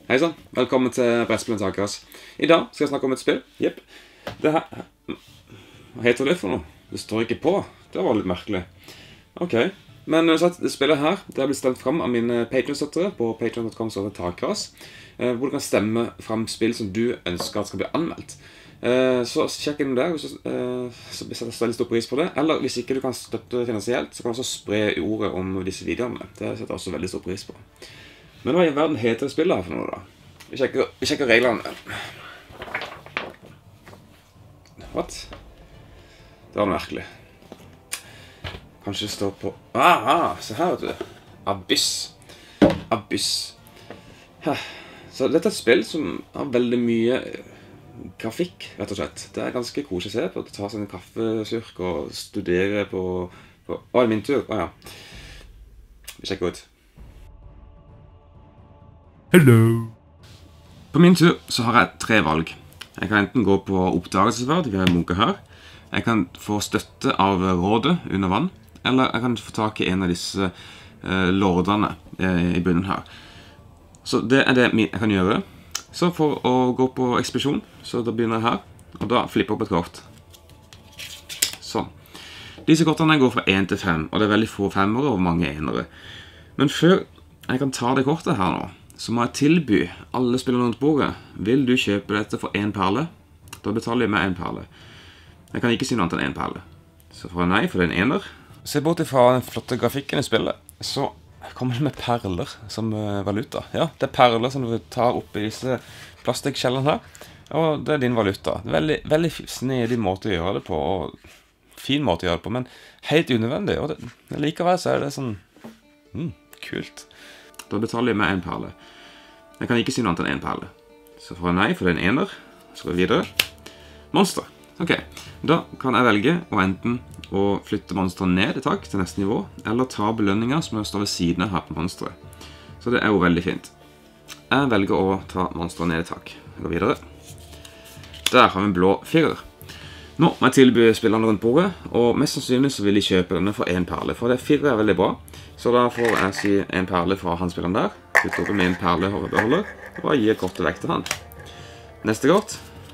Hei sann, velkommen til Brettspillens Akras. I dag skal jeg snakke om et spill. Jepp. Det her... Hva heter det for noe? Det står ikke på. Det var litt merkelig. Ok. Men så det spillet her, det har blitt stemt frem av mine Patreon-støttere på patreon.com/takras, hvor du kan stemme frem spill som du ønsker at skal bli anmeldt. Så sjekk inn der, så setter jeg veldig stor pris på det. Eller hvis ikke du kan støtte finansielt, så kan du også spre ordet om disse videoene. Det setter jeg også veldig stor pris på. Men hva i verden heter spillet her for noe da? Vi sjekker reglene. What? Det var noe merkelig. Kanskje det står på... se her vet du. Abyss. Så dette er et spill som har veldig mye grafikk, rett og slett. Det er ganske koselig å se på. Ta seg en kaffesurk og studere på... det er min tur. Ja. Vi sjekker ut. Hello. På min tur så har jeg 3 valg. Jeg kan enten gå på oppdagelsesverd, vi har en munke her. Jeg kan få støtte av rådet under vann, eller jeg kan få tak i en av disse lordene i bunnen her. Så det er det jeg kan gjøre. Så for å gå på ekspedisjon, så da begynner jeg her, og da flipper jeg opp et kort. Sånn. Disse kortene går fra 1 til 5, og det er veldig få 5-ere og mange 1-ere. Men før jeg kan ta det kortet her nå, så må jeg tilby alle spillerne rundt bordet. Vil du kjøpe dette for 1 perle? Da betaler jeg med 1 perle. Jeg kan ikke si noe annet enn 1 perle. Så får jeg nei, for det er en 1-er. Se bort fra den flotte grafikken i spillet, så kommer det med perler som valuta. Ja, det er perler som du tar opp i disse plastikkskjellene her. Og det er din valuta. Veldig, veldig snedig måte å gjøre det på, og fin måte å gjøre det på, men helt unødvendig. Og likevel så er det sånn, kult. Da betaler jeg med 1 perle. Jeg kan ikke si noe annet enn 1 perle. Så får jeg nei, for det er en 1-er. Så går vi videre. Monster. Ok, da kan jeg velge enten å flytte monsteret ned et tak til neste nivå, eller ta belønninger som står ved siden av her på monsteret. Så det er jo veldig fint. Jeg velger å ta monsteret ned et tak. Jeg går videre. Der har vi en blå 4-er. Nå må jeg tilby spillerne rundt bordet, og mest sannsynlig så vil de kjøpe denne for 1 perle, for det 4 er veldig bra. Så da får jeg si 1 perle fra han spilleren der, putter opp med 1 perle beholder, og gir kortet vekk til han. Neste kort,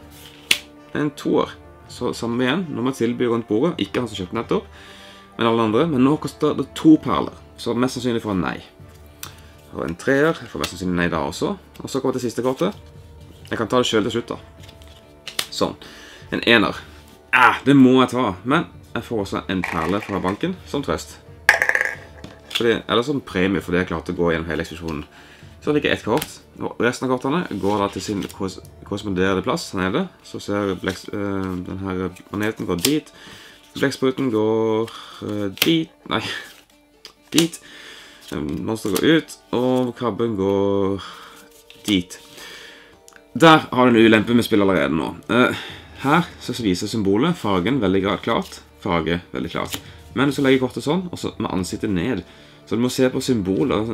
en 2-er. Så samme igjen, nå må jeg tilby rundt bordet, ikke han som kjøpte nettopp, men alle andre, men nå koster det 2 perler, så mest sannsynlig får jeg nei. Og en 3-er, jeg får mest sannsynlig nei da også, og så kommer det siste kortet. Jeg kan ta det selv til slutt da. Sånn, en 1-er. Det må jeg ta, men jeg får også en perle fra banken som trøst. Eller som premie, fordi jeg klarte å gå gjennom hele ekspedisjonen. Så fikk jeg 1 kort, og resten av kortene går da til sin korresponderende plass her nede. Så ser denne planeten går dit, blekkspruten går dit, monster går ut, og krabben går dit. Der har du en ulempe med spillet allerede nå. Her så viser symbolet, fargen veldig klart, farge veldig klart. Men så legger jeg kortet sånn, og så med ansiktet ned. Så du må se på symboler.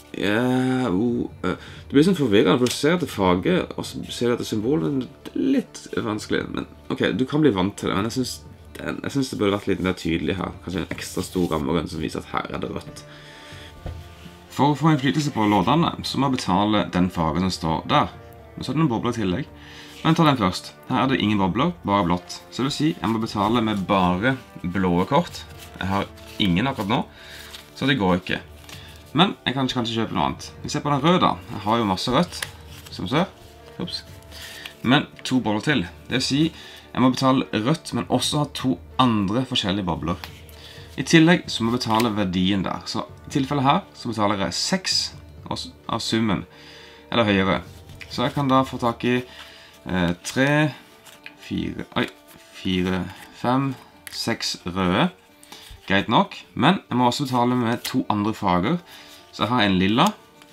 Det blir sånn forvirrende, for du ser etter farge, og så ser du etter symbolet. Det er litt vanskelig, men ok, du kan bli vant til det, men jeg synes det burde vært litt mer tydelig her. Kanskje en ekstra stor rammerønn som viser at her er det rødt. For å få innflytelse på lådene, så må jeg betale den fargen som står der. Men så er det noen bobler i tillegg. Men ta den først. Her er det ingen bobler, bare blått. Så det vil si, jeg må betale med bare blåe kort. Jeg har ingen akkurat nå, så det går ikke. Men jeg kan kanskje kjøpe noe annet. Vi ser på den røde da. Jeg har jo masse rødt, som du ser. Ups. Men 2 bobler til. Det vil si, jeg må betale rødt, men også ha 2 andre forskjellige bobler. I tillegg så må jeg betale verdien der. Så i tilfellet her, så betaler jeg 6 av summen, eller høyere. Så jeg kan da få tak i 3, 4, 5, 6 røde. Greit nok, men jeg må også betale med 2 andre farger. Så jeg har en lilla,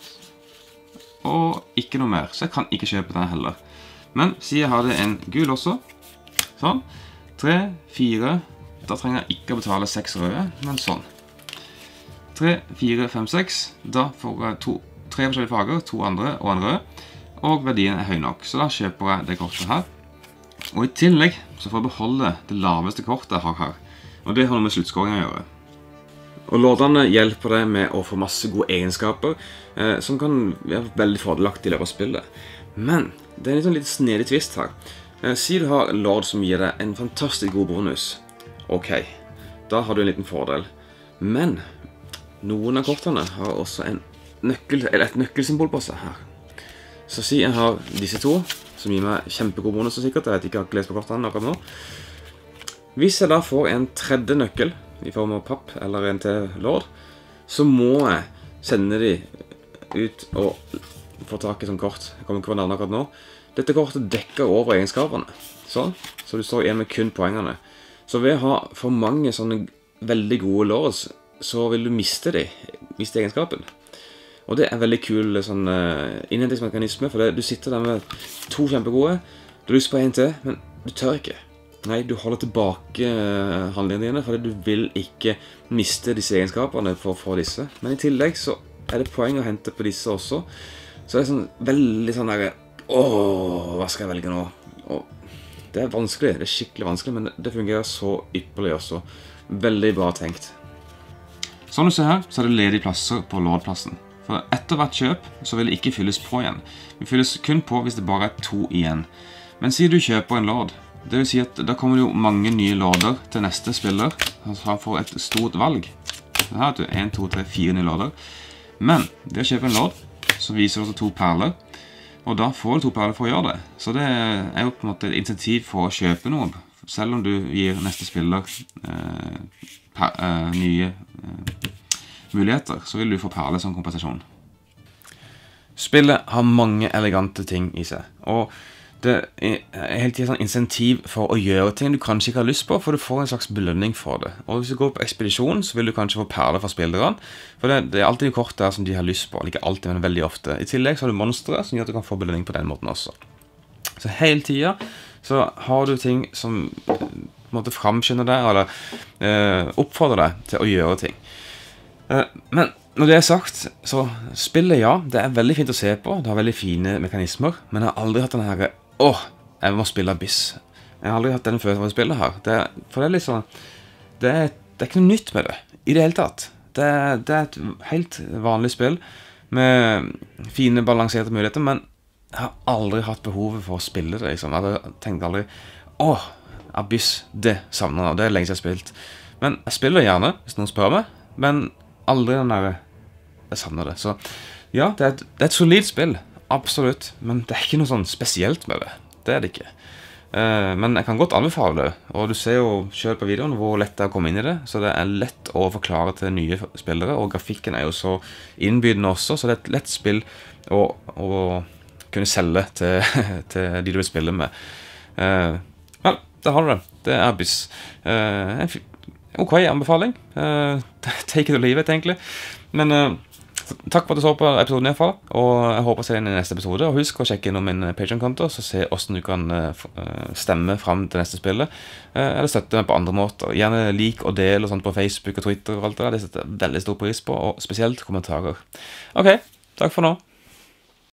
og ikke noe mer, så jeg kan ikke kjøpe den heller. Men siden jeg har det en gul også, sånn, 3, 4, da trenger jeg ikke å betale 6 røde, men sånn. 3, 4, 5, 6, da får jeg 3 forskjellige farger, 2 andre og en rød, og verdien er høy nok, så da kjøper jeg det kortet her. Og i tillegg så får jeg beholde det laveste kortet jeg har her. Og det har noe med sluttskåringen å gjøre. Og lådene hjelper deg med å få masse gode egenskaper, som kan være veldig fordelaktig i løpet av spillet. Men det er en litt snedig twist her. Si du har en lord som gir deg en fantastisk god bonus. Ok, da har du en liten fordel. Men noen av kortene har også et nøkkelsymbol på seg her. Så si jeg har disse to, som gir meg kjempegod bonus sikkert. Jeg vet ikke, jeg har ikke lest på kortene akkurat nå. Hvis jeg da får en tredje nøkkel, i form av papp eller en til lord, så må jeg sende de ut og få tak i sånn kort. Jeg kommer ikke på navnet akkurat nå. Dette kortet dekker over egenskapene. Sånn. Så du står igjen med kun poengene. Så ved å ha for mange sånne veldig gode lords, så vil du miste egenskapen. Og det er veldig kul sånn innhentingsmekanisme, for du sitter der med to kjempegode, du har lyst på en til, men du tør ikke. Nei, du holder tilbake handlingene dine, fordi du vil ikke miste disse egenskapene for å få disse. Men i tillegg så er det poeng å hente på disse også. Så det er sånn veldig sånn der, hva skal jeg velge nå? Og det er vanskelig, det er skikkelig vanskelig, men det fungerer så ypperlig også. Veldig bra tenkt. Som du ser her, så er det ledige plasser på lordplassen. For etter hvert kjøp så vil det ikke fylles på igjen. Det fylles kun på hvis det bare er 2 igjen. Men si du kjøper en lord, det vil si at da kommer det jo mange nye lorder til neste spiller. Han får et stort valg. Her har du 1, 2, 3, 4 nye lorder. Men det å kjøpe en lord, så viser det også 2 perler. Og da får du 2 perler for å gjøre det. Så det er jo på en måte et insentiv for å kjøpe noe. Selv om du gir neste spiller nye muligheter, så vil du få perler som kompensasjon. Spillet har mange elegante ting i seg, og det er helt tiden sånn insentiv for å gjøre ting du kanskje ikke har lyst på, for du får en slags belønning for det. Og hvis du går på ekspedisjon, så vil du kanskje få perler fra spillerne, for det er alltid kort der som de har lyst på, ikke alltid, men veldig ofte. I tillegg så har du monstre som gjør at du kan få belønning på den måten også. Så hele tiden så har du ting som på en måte framskynder deg, eller oppfordrer deg til å gjøre ting. Men når det er sagt, så spillet, ja, det er veldig fint å se på, det har veldig fine mekanismer, men jeg har aldri hatt denne her, jeg må spille Abyss. Jeg har aldri hatt denne følelsen av å spille her. For det er litt sånn, det er ikke noe nytt med det, i det hele tatt. Det er et helt vanlig spill, med fine, balanserte muligheter, men jeg har aldri hatt behovet for å spille det, liksom. Jeg tenkte aldri, Abyss, det savner jeg, det er lenge siden jeg har spilt. Men jeg spiller det gjerne, hvis noen spør meg, men aldri den der, jeg savner det. Så ja, det er et solid spill, absolutt, men det er ikke noe sånn spesielt med det. Det er det ikke. Men jeg kan godt anbefale det, og du ser jo selv på videoen hvor lett det er å komme inn i det, så det er lett å forklare til nye spillere, og grafikken er jo så innbydende også, så det er et lett spill å kunne selge til de du vil spille med. Vel, der har du det. Det er Abyss. Ok, anbefaling. Take it or leave it, egentlig. Men takk for at du så på episoden i hvert fall, og jeg håper å se den i neste episode. Og husk å sjekke innom min Patreon-konto, så se hvordan du kan stemme frem til neste spillet, eller støtte meg på andre måter. Gjerne lik og del og sånt på Facebook og Twitter og alt det der. Det setter jeg veldig stor pris på, og spesielt kommentarer. Ok, takk for nå.